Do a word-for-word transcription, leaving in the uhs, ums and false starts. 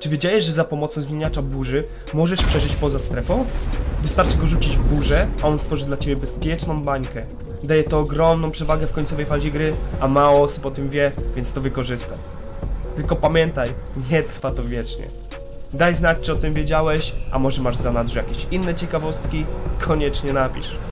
Czy wiedziałeś, że za pomocą zmieniacza burzy możesz przeżyć poza strefą? Wystarczy go rzucić w burzę, a on stworzy dla ciebie bezpieczną bańkę. Daje to ogromną przewagę w końcowej fazie gry, a mało osób o tym wie, więc to wykorzystaj. Tylko pamiętaj, nie trwa to wiecznie. Daj znać, czy o tym wiedziałeś, a może masz w zanadrzu jakieś inne ciekawostki? Koniecznie napisz.